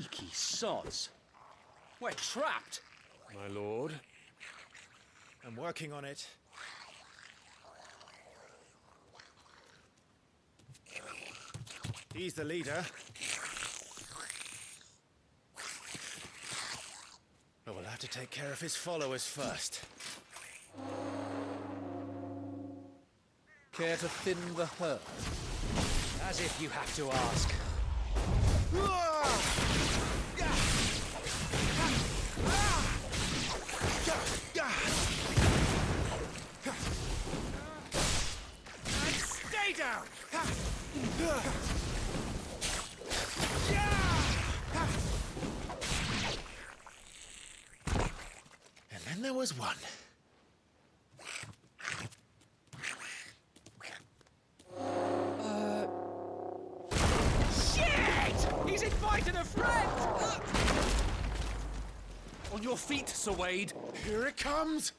Cheeky sods. We're trapped. My lord. I'm working on it. He's the leader. But we'll have to take care of his followers first. Care to thin the herd? As if you have to ask. And stay down! And then there was one. He's invited a friend! On your feet, Sir Wade. Here it comes!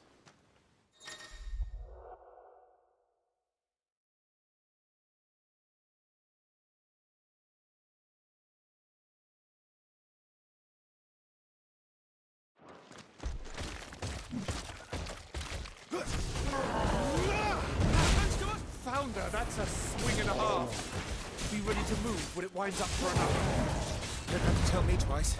Founder, that's a swing and a half. Be ready to move when it winds up for another. You don't have to tell me twice.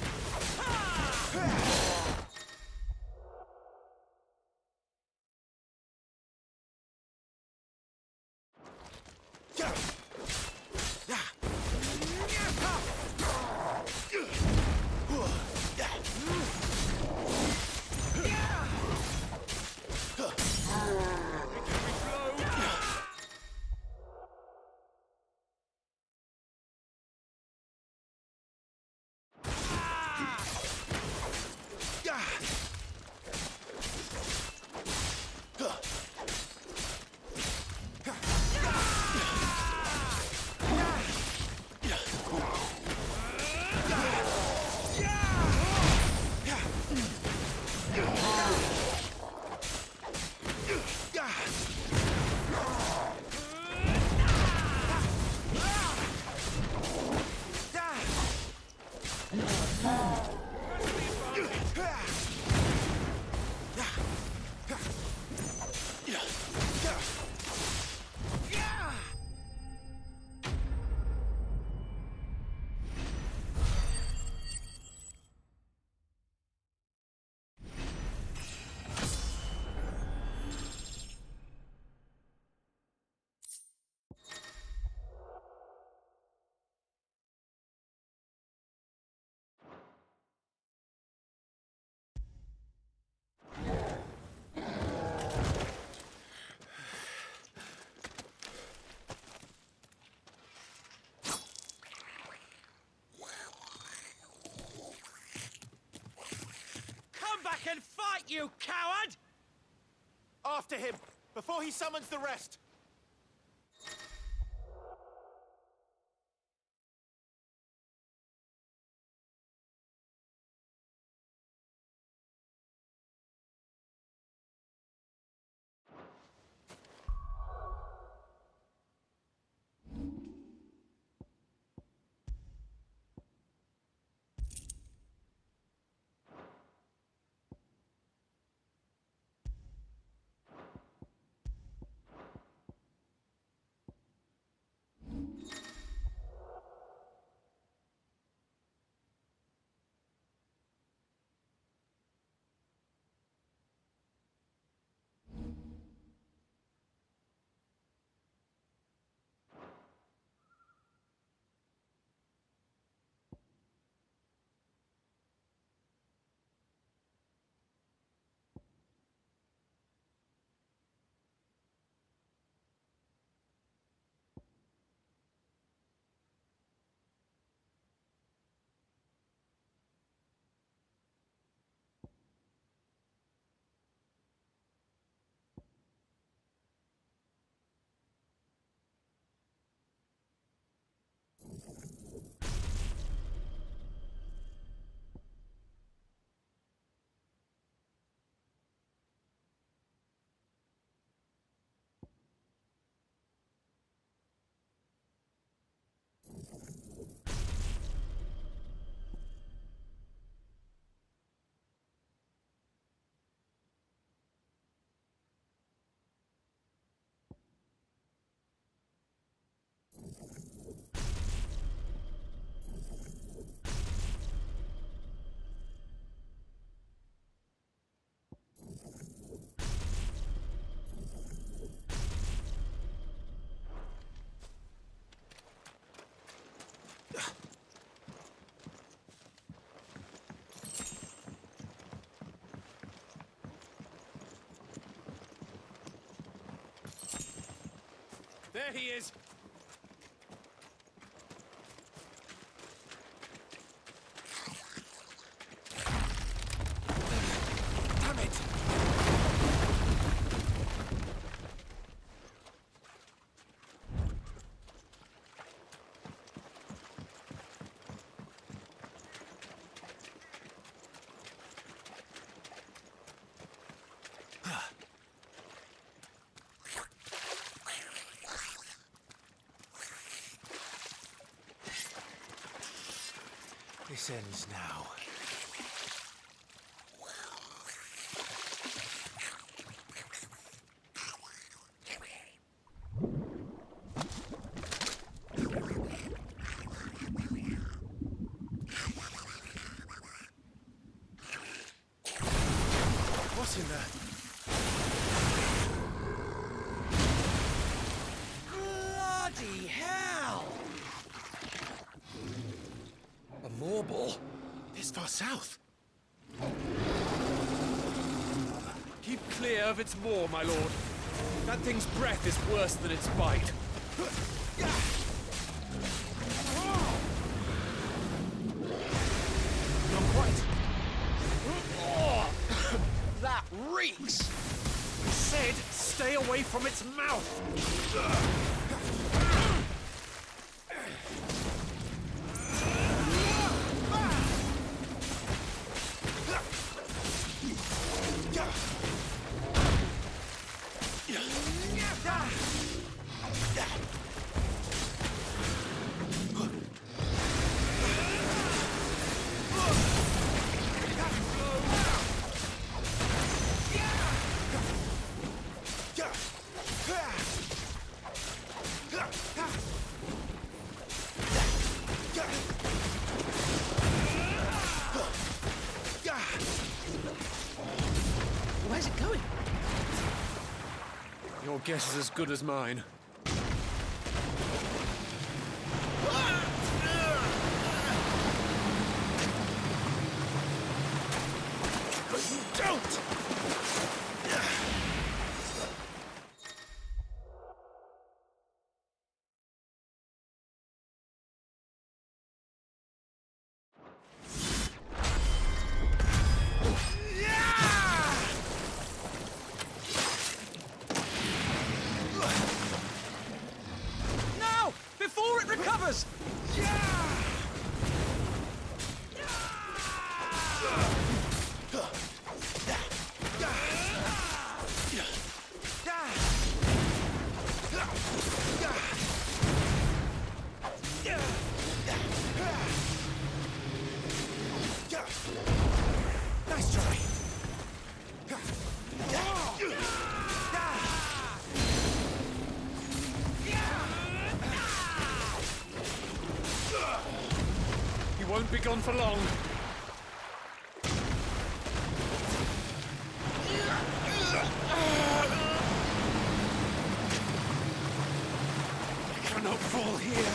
Back and fight, you coward! After him, before he summons the rest! There he is! Damn it! This ends now. What's in there? Bloody hell! A marble? This far south. Keep clear of its maw, my lord. That thing's breath is worse than its bite. Not quite. That reeks! I said, stay away from its mouth! Where's it going? Your guess is as good as mine. Don't! Now! Before it recovers! Nice try. He won't be gone for long. I cannot fall here.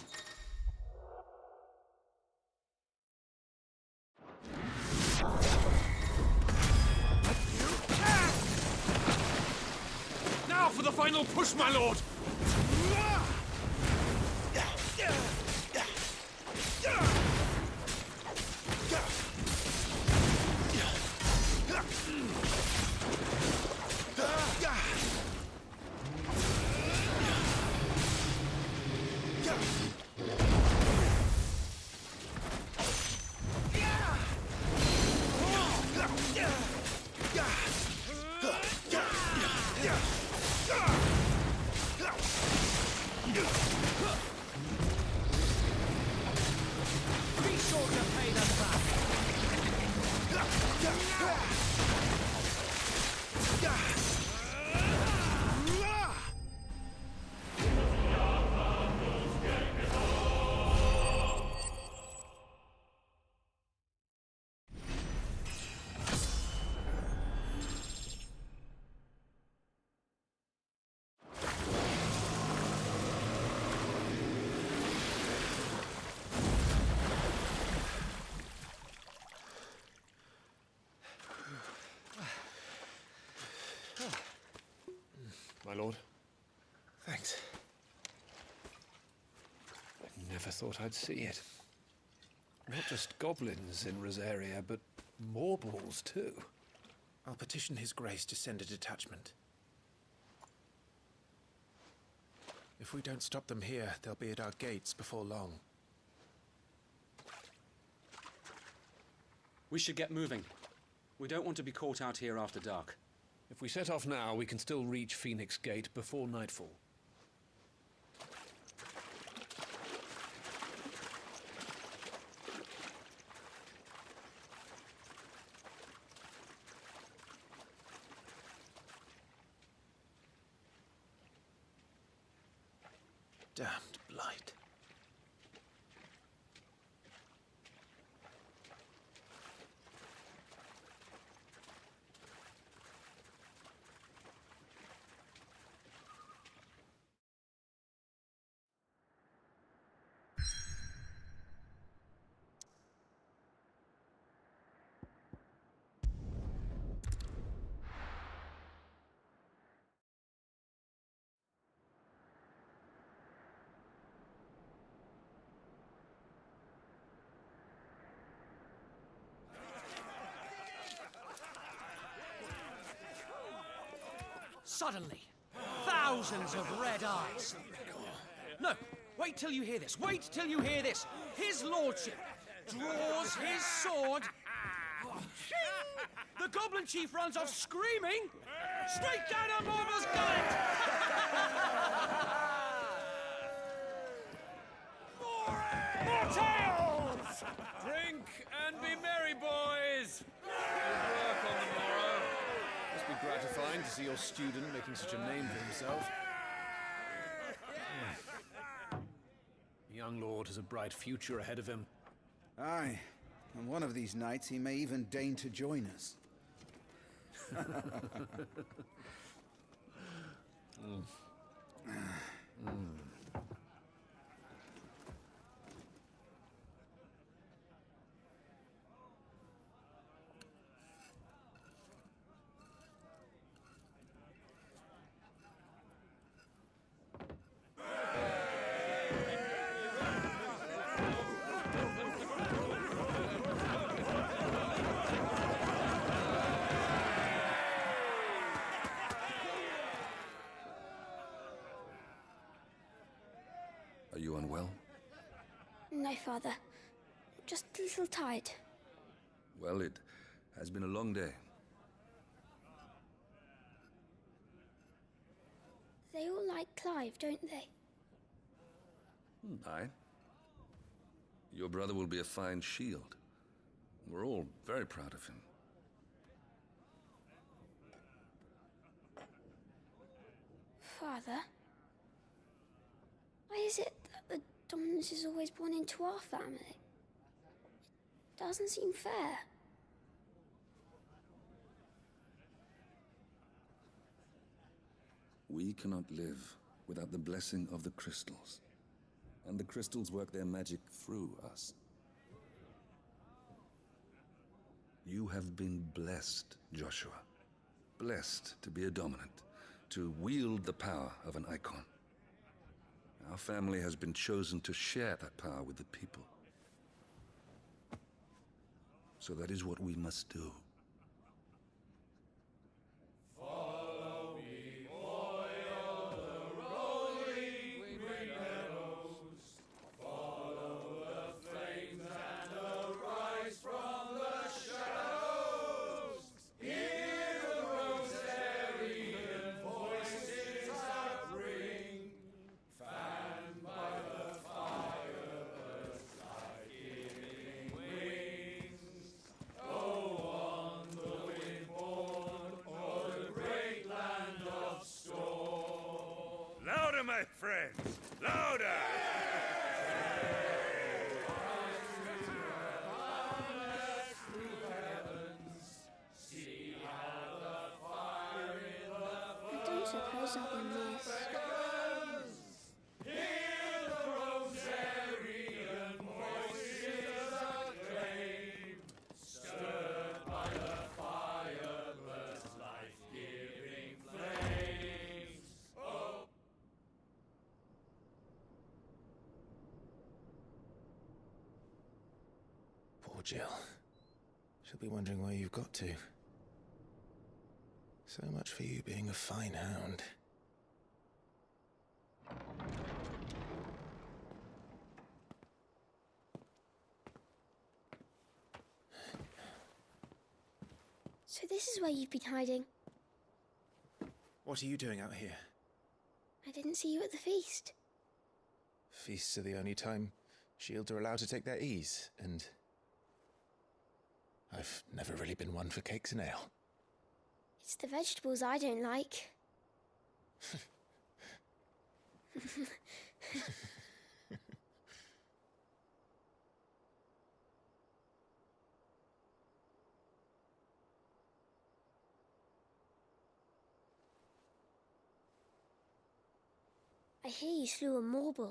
Now for the final push, my lord! Be sure to pay them back! My lord. Thanks. thought I'd see it. Not just goblins in Rosaria, but Morbles too. I'll petition His Grace to send a detachment. If we don't stop them here, they'll be at our gates before long. We should get moving. We don't want to be caught out here after dark. If we set off now, we can still reach Phoenix Gate before nightfall. Damned blight. Suddenly, thousands of red eyes. No, wait till you hear this. Wait till you hear this. His lordship draws his sword. The goblin chief runs off screaming, straight down a Morbal's gullet. More tales! Drink and be merry, boys! Good work on the morrow. Must be gratifying to see your student making such a name for himself. The young lord has a bright future ahead of him. Aye, and one of these nights he may even deign to join us. Are you unwell? No, Father. Just a little tired. Well, it has been a long day. They all like Clive, don't they? Aye. Your brother will be a fine shield. We're all very proud of him. Father? Why is it that the dominance is always born into our family? It doesn't seem fair. We cannot live without the blessing of the crystals. And the crystals work their magic through us. You have been blessed, Joshua. Blessed to be a dominant, to wield the power of an icon. Our family has been chosen to share that power with the people. So that is what we must do. Louder, my friends! Louder! I don't suppose I'll be missed. Jill. She'll be wondering where you've got to. So much for you being a fine hound. So this is where you've been hiding. What are you doing out here? I didn't see you at the feast. Feasts are the only time shields are allowed to take their ease, and I've never really been one for cakes and ale. It's the vegetables I don't like. I hear you slew a Morble.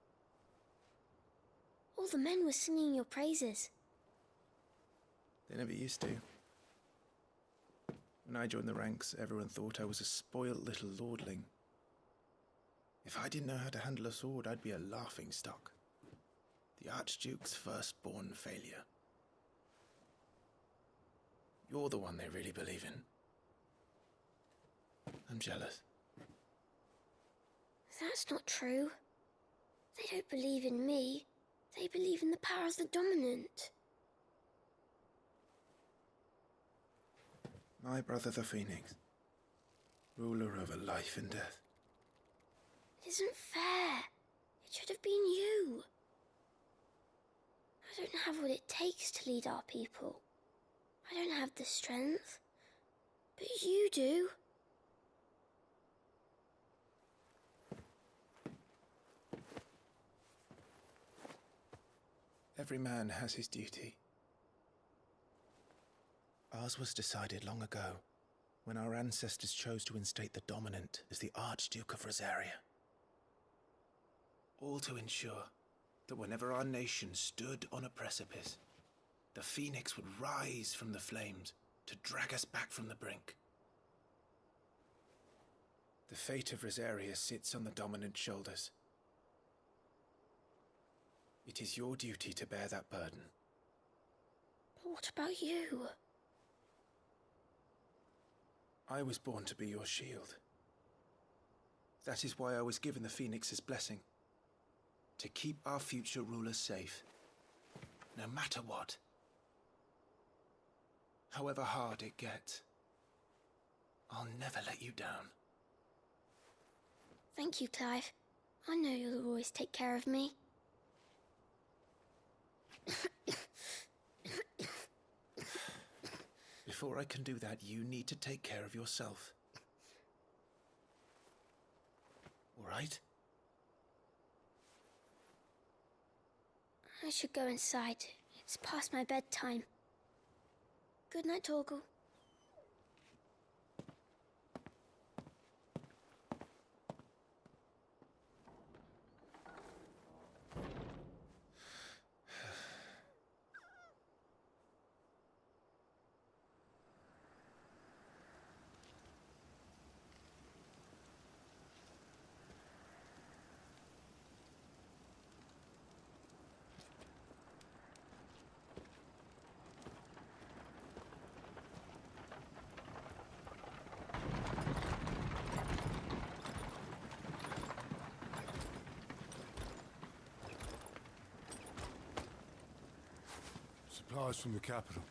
All the men were singing your praises. They never used to. When I joined the ranks, everyone thought I was a spoilt little lordling. If I didn't know how to handle a sword, I'd be a laughingstock. The Archduke's firstborn failure. You're the one they really believe in. I'm jealous. That's not true. They don't believe in me. They believe in the power of the dominant. My brother the Phoenix, ruler over life and death. It isn't fair. It should have been you. I don't have what it takes to lead our people. I don't have the strength. But you do. Every man has his duty. Ours was decided long ago, when our ancestors chose to instate the dominant as the Archduke of Rosaria. All to ensure that whenever our nation stood on a precipice, the Phoenix would rise from the flames to drag us back from the brink. The fate of Rosaria sits on the dominant's shoulders. It is your duty to bear that burden. But what about you? I was born to be your shield. That is why I was given the Phoenix's blessing. To keep our future rulers safe, no matter what. However hard it gets, I'll never let you down. Thank you, Clive. I know you'll always take care of me. Before I can do that, you need to take care of yourself. All right? I should go inside. It's past my bedtime. Good night, Torgal. Supplies from the capital.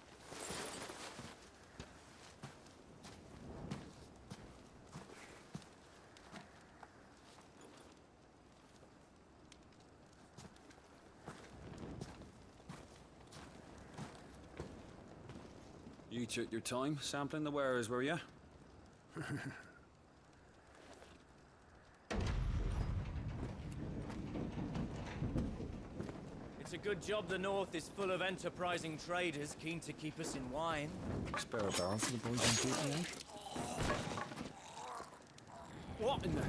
You took your time sampling the wares, were you? It's a good job the North is full of enterprising traders keen to keep us in wine. Spare a barrel for the boys in duty, eh? What in the...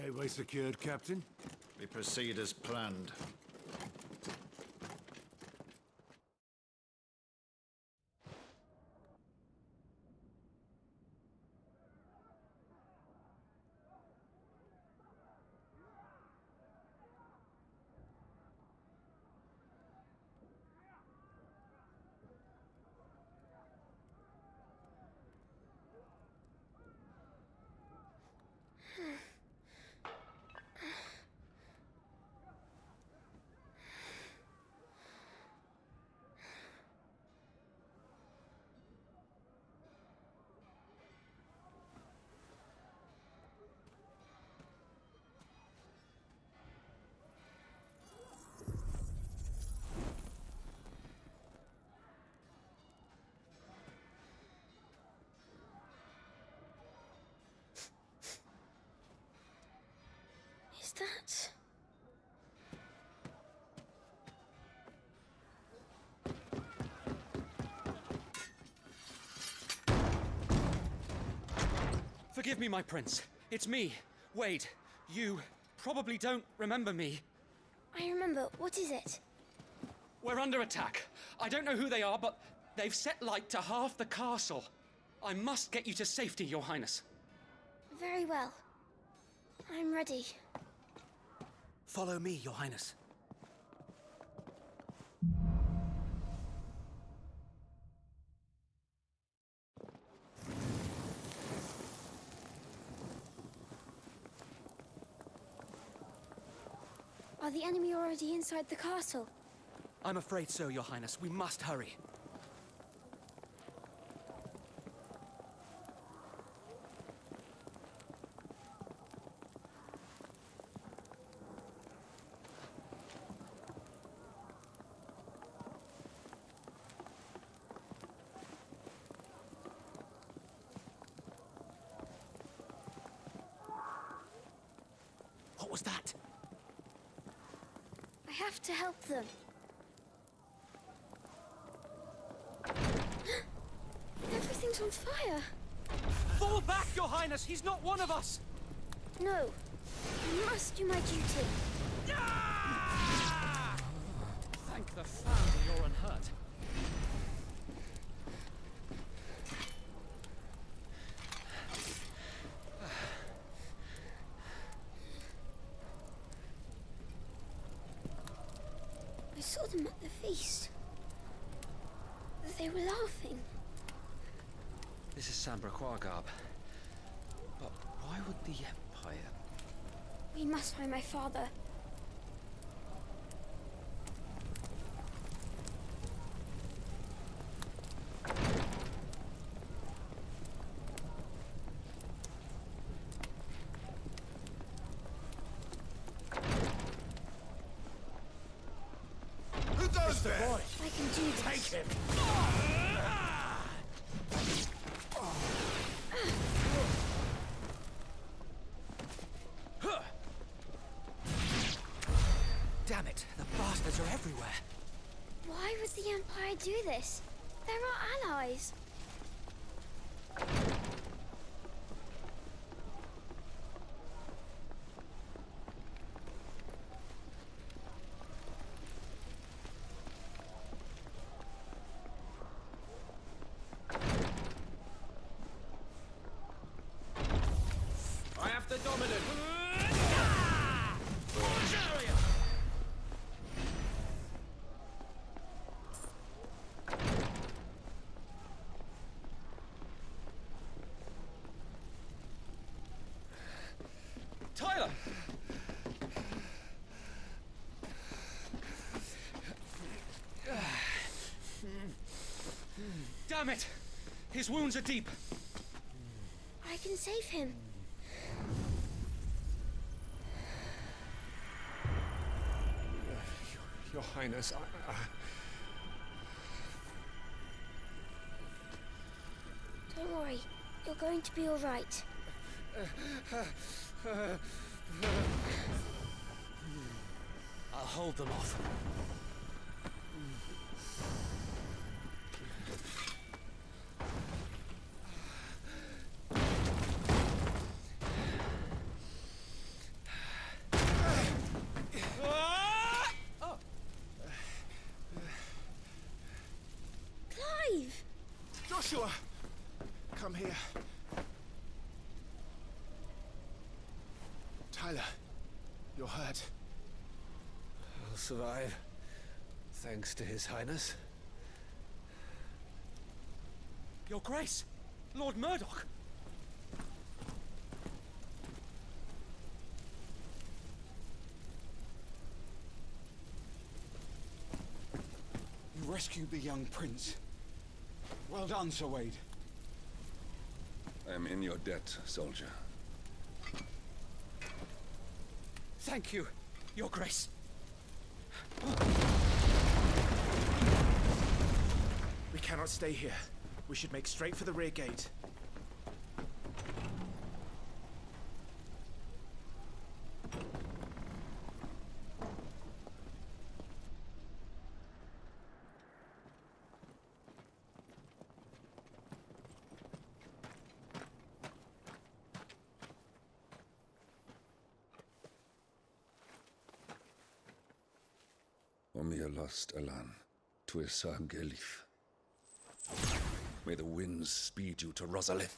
Gateway secured, Captain. We proceed as planned. Is that... Forgive me, my prince. It's me, Wade. You probably don't remember me. I remember. What is it? We're under attack. I don't know who they are, but they've set light to half the castle. I must get you to safety, Your Highness. Very well. I'm ready. Follow me, Your Highness. Are the enemy already inside the castle? I'm afraid so, Your Highness. We must hurry. What was that? I have to help them. Everything's on fire. Fall back, Your Highness! He's not one of us! No. I must do my duty. Thank the founder you're unhurt. I saw them at the feast. They were laughing. This is Sambraquagab. But why would the Empire... We must find my father. Who does that? I can do this. Take him! Damn it! The bastards are everywhere! Why would the Empire do this? They're our allies. I have the dominant. Tyler! Damn it! His wounds are deep. I can save him. Your Highness, Don't worry. You're going to be all right. I'll hold them off. Joshua! Come here. Tyler, you're hurt. I'll survive. Thanks to His Highness. Your Grace, Lord Murdoch. You rescued the young prince. Well done, Sir Wade. I am in your debt, soldier. Thank you, Your Grace. We cannot stay here. We should make straight for the rear gate. Omir lost Alan, Tuisa Gelif. May the winds speed you to Rosalith.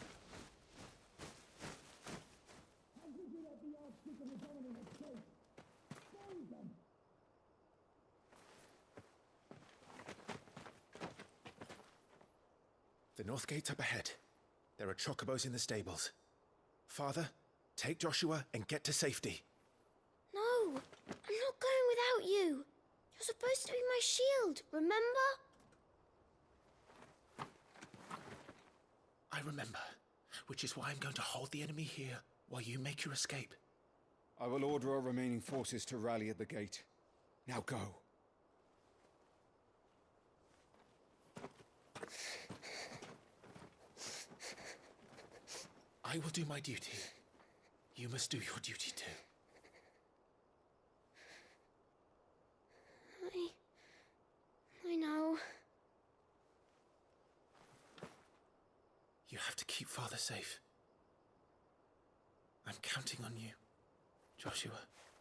The north gate's up ahead. There are chocobos in the stables. Father, take Joshua and get to safety. No, I'm not going without you. You're supposed to be my shield, remember? I remember, which is why I'm going to hold the enemy here while you make your escape. I will order our remaining forces to rally at the gate. Now go. I will do my duty. You must do your duty too. I know. You have to keep Father safe. I'm counting on you, Joshua.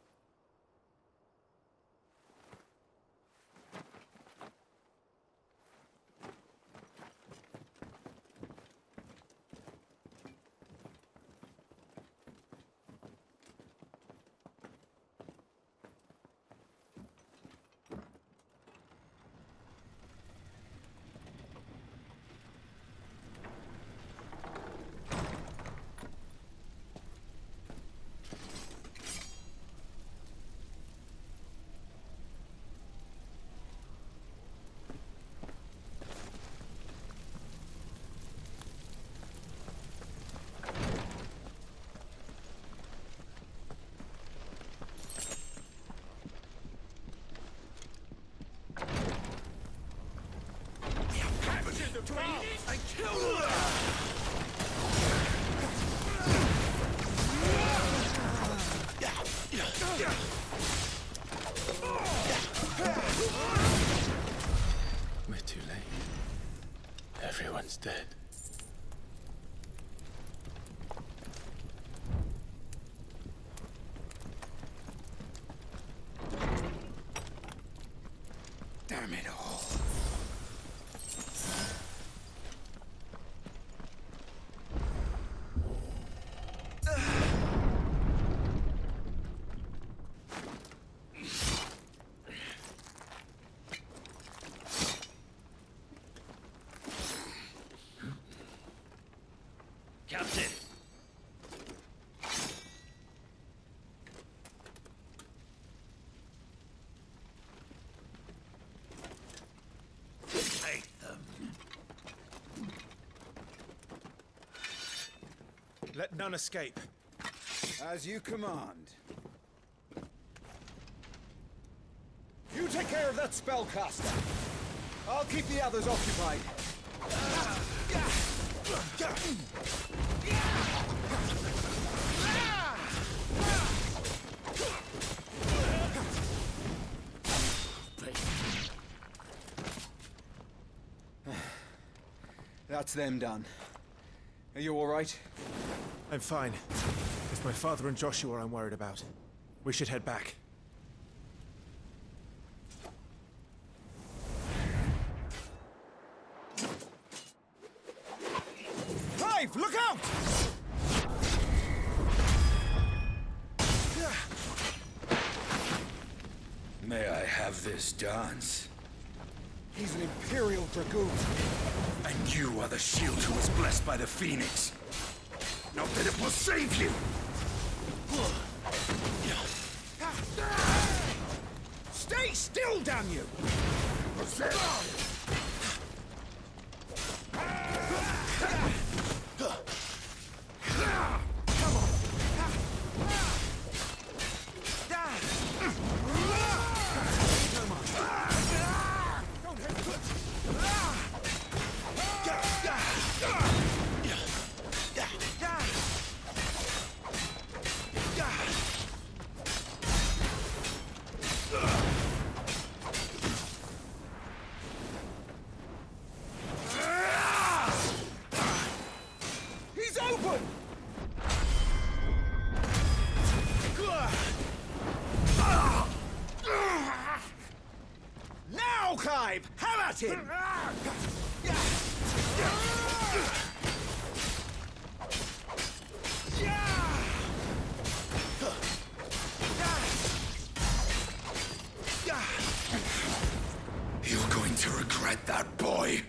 We're too late. Everyone's dead. Damn it all. Captain! Take them. Let none escape. As you command. You take care of that spellcaster. I'll keep the others occupied. That's them done. Are you all right? I'm fine. It's my father and Joshua I'm worried about. We should head back. Clive, look out! May I have this dance? He's an Imperial Dragoon. And you are the shield who was blessed by the Phoenix. Not that it will save you! Stay still, damn you! He's open! Now, Clive! Have at him! You're going to regret that, boy.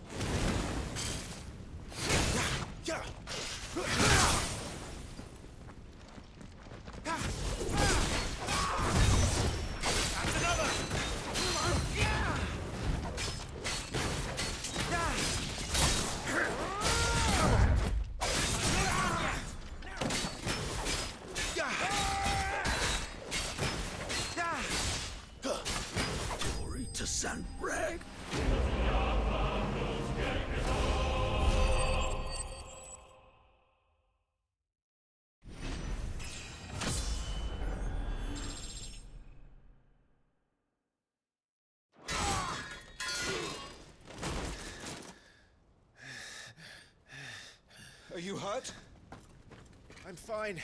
Glory to San Reg. Are you hurt? I'm fine.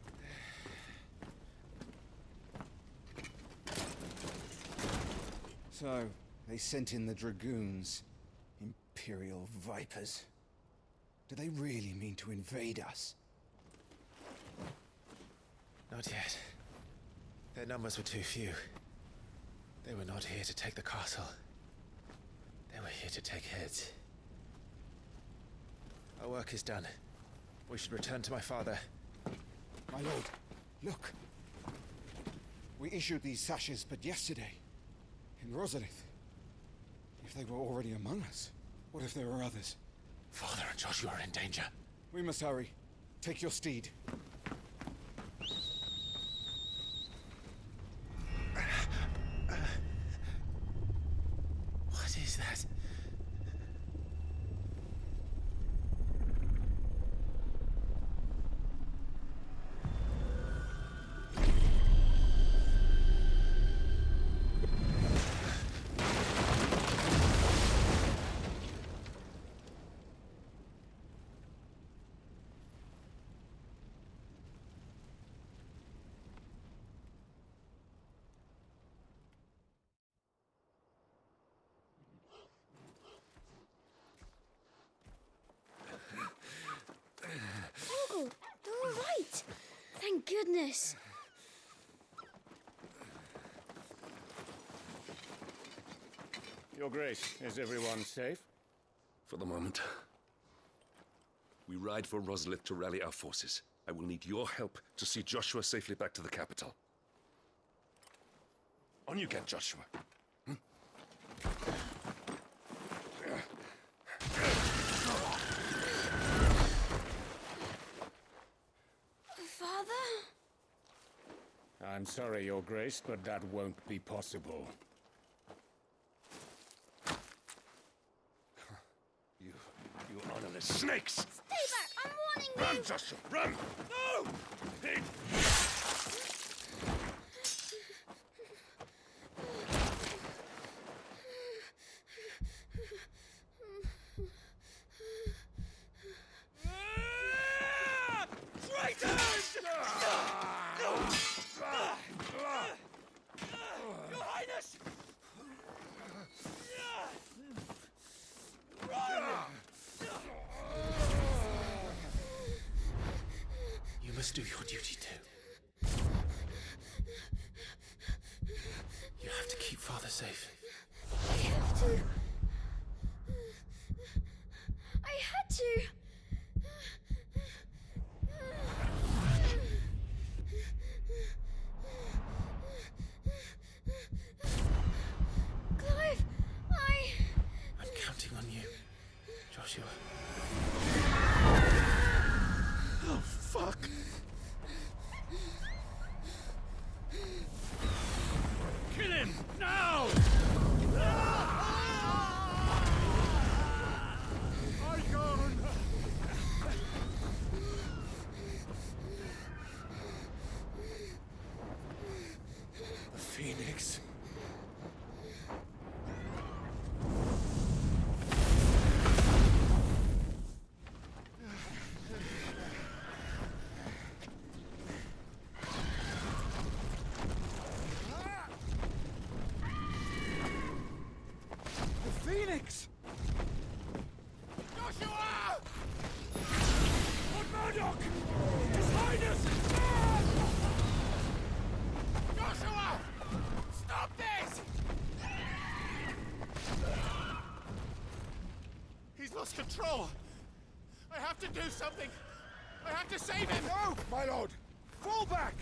So, they sent in the Dragoons. Imperial Vipers. Do they really mean to invade us? Not yet. Their numbers were too few. They were not here to take the castle. They were here to take heads. Our work is done. We should return to my father. My lord, look. We issued these sashes but yesterday. In Rosalith. If they were already among us, what if there were others? Father and Joshua are in danger. We must hurry. Take your steed. What is that? Oh, you're all right. Thank goodness. Your Grace, is everyone safe? For the moment. We ride for Rosalith to rally our forces. I will need your help to see Joshua safely back to the capital. On you get, Joshua. Father? I'm sorry, Your Grace, but that won't be possible. You honorless snakes! Stay back! I'm warning you! Run, Joshua, run! No! Traitors! Your Highness! Run! must do your duty too. You have to keep Father safe. I have to. I had to. Clive, I'm counting on you, Joshua. Oh, fuck! Kill him! Now! The Phoenix. The Phoenix! Joshua! Lord Murdoch! His Highness! Joshua! Stop this! He's lost control. I have to do something. I have to save him. No, my lord! Fall back!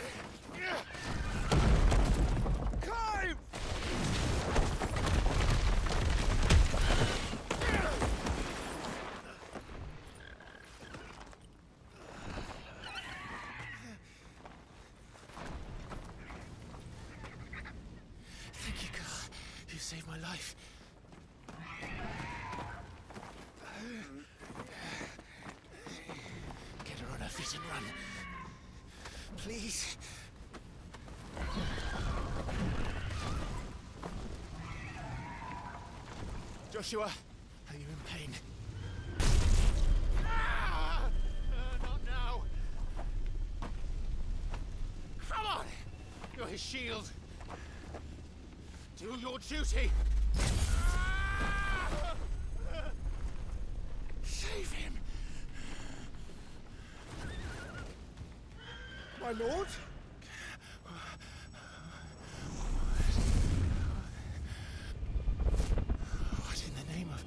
Clive! Thank you, girl. You saved my life. Get her on her feet and run. Please. Joshua, are you in pain? Not now. Come on. You're his shield. Do your duty. Save him. My lord? What in the name of...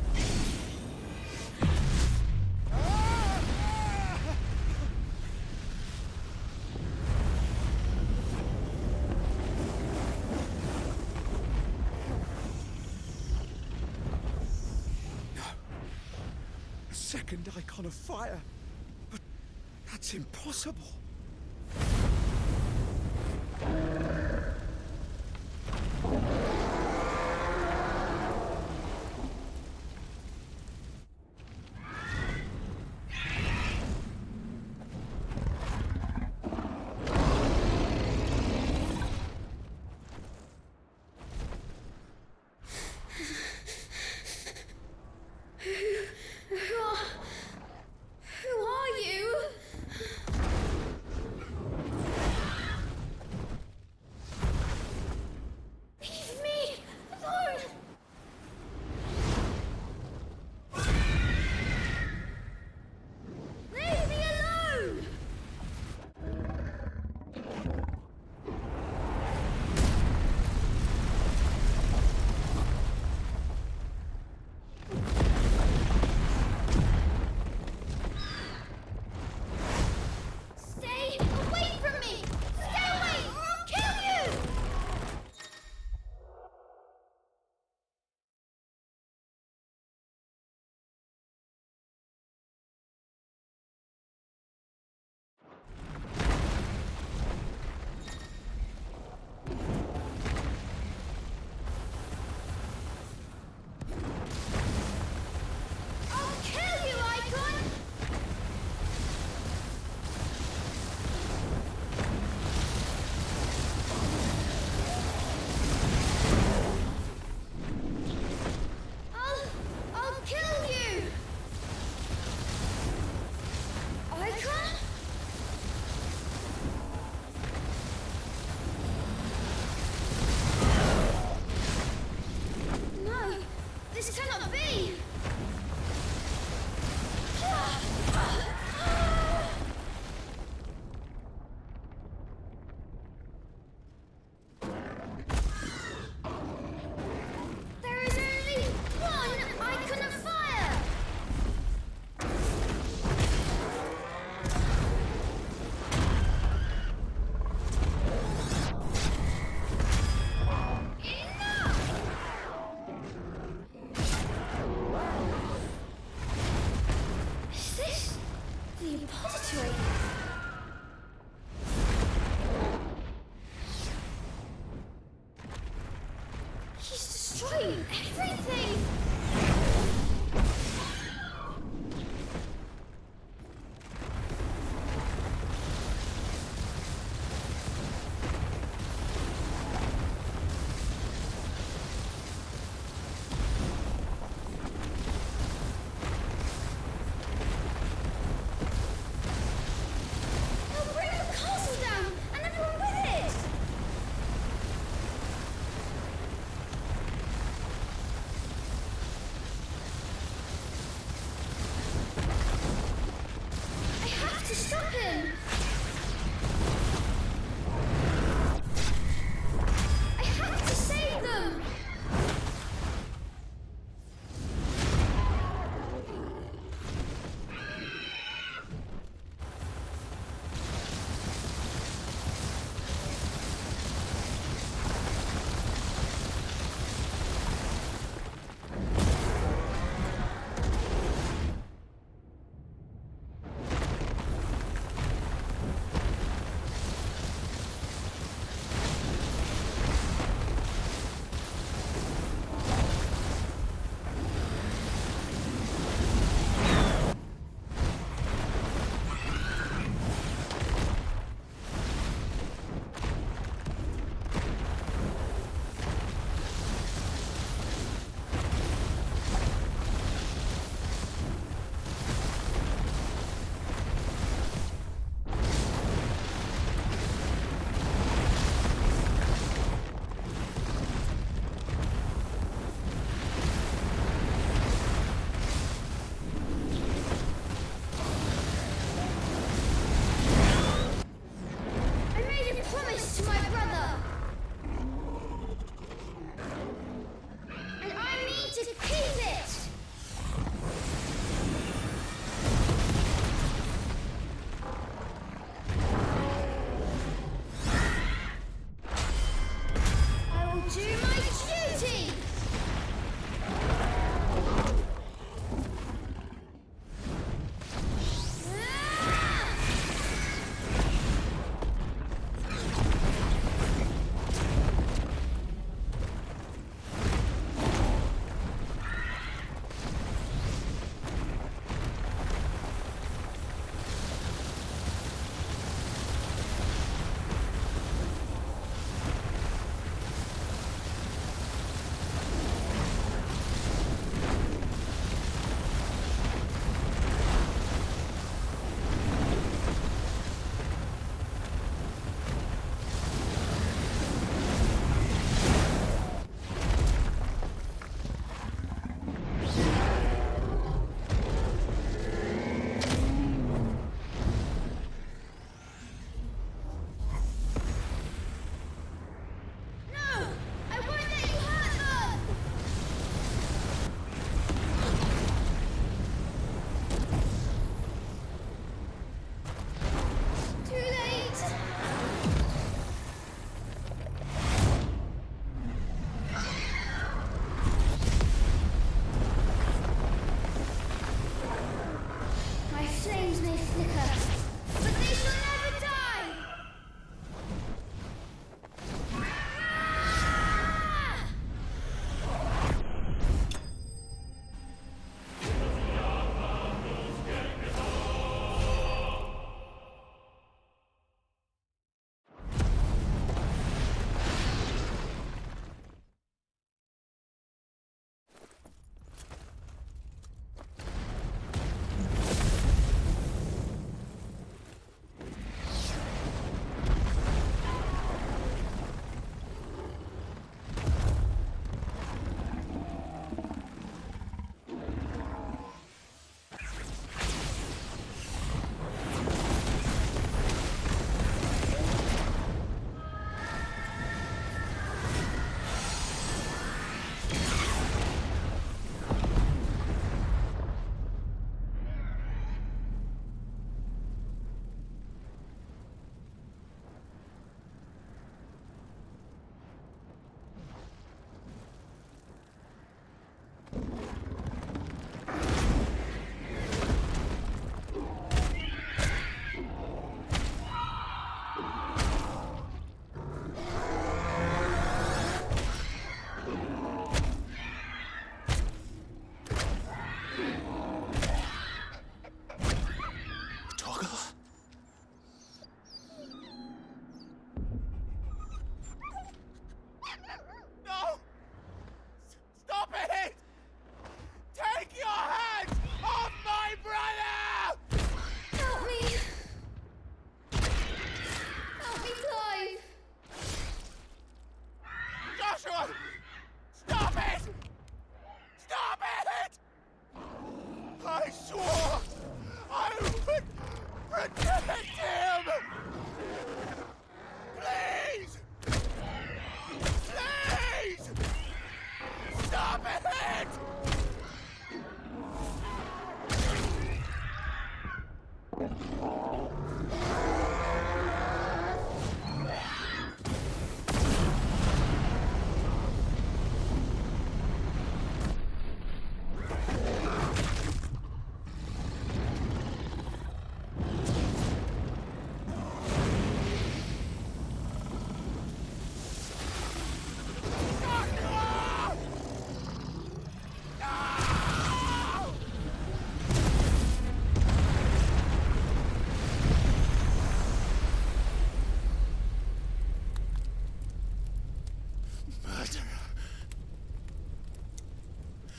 A second icon of fire. But that's impossible. Who are you? Leave me alone! Leave me alone! Stay away from me! Stay away or I'll kill you! I'll kill you, Icon! I'll kill you! Icon? No, this cannot be! destroying everything! They'll bring the castle down, and everyone with it!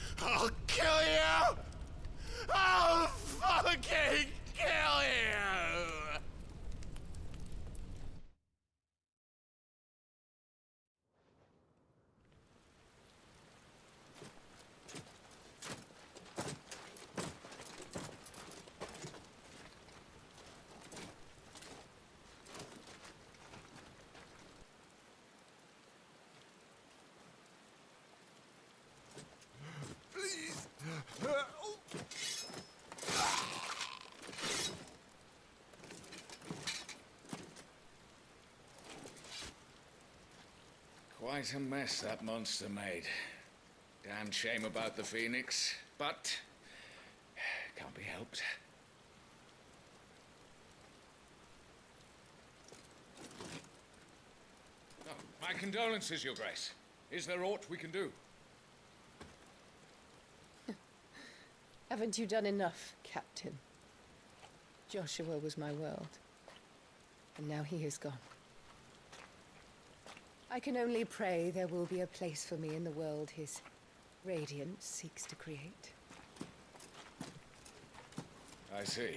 I'll kill you! I'll fucking kill you! Quite a mess that monster made. Damn shame about the Phoenix, but can't be helped. Oh, my condolences, Your Grace. Is there aught we can do? Haven't you done enough, Captain? Joshua was my world, and now he is gone. I can only pray there will be a place for me in the world his radiance seeks to create. I see.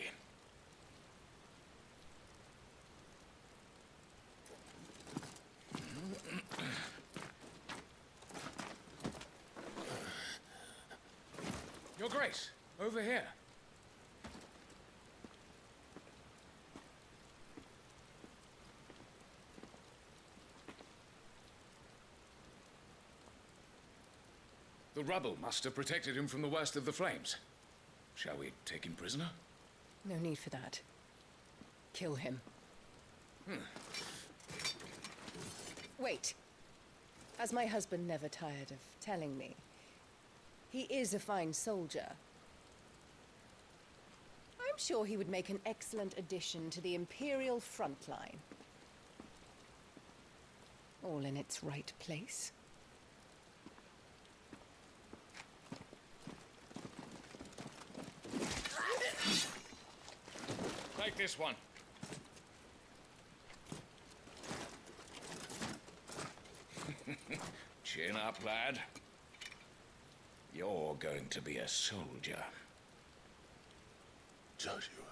Your Grace, over here. The rubble must have protected him from the worst of the flames. Shall we take him prisoner? No need for that. Kill him. Wait. As my husband never tired of telling me, he is a fine soldier. I'm sure he would make an excellent addition to the Imperial front line. All in its right place. Take this one. Chin up, lad. You're going to be a soldier. Joshua.